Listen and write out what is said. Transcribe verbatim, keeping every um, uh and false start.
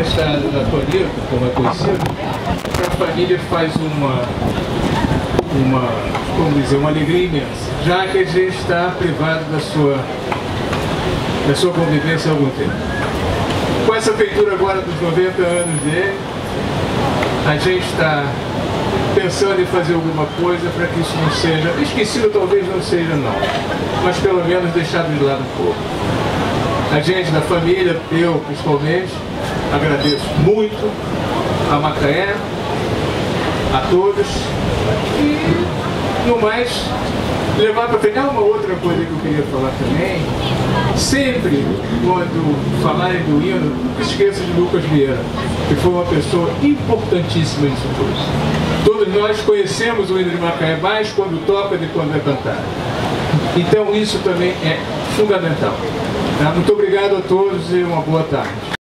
emprestado da Tonito, como é conhecido, a família faz uma, uma, como dizer, uma alegria imensa, já que a gente está privado da sua, da sua convivência há algum tempo. Com essa feitura agora dos noventa anos dele, a gente está pensando em fazer alguma coisa para que isso não seja, esquecido talvez não seja não, mas pelo menos deixado de lado um pouco. A gente da família, eu principalmente, agradeço muito a Macaé, a todos, e no mais, levar para frente uma outra coisa que eu queria falar também. Sempre, quando falarem do hino, não esqueça de Lucas Vieira, que foi uma pessoa importantíssima nisso tudo. Todos nós conhecemos o hino de Macaé mais quando toca do que quando é cantado. Então isso também é fundamental. Muito obrigado a todos e uma boa tarde.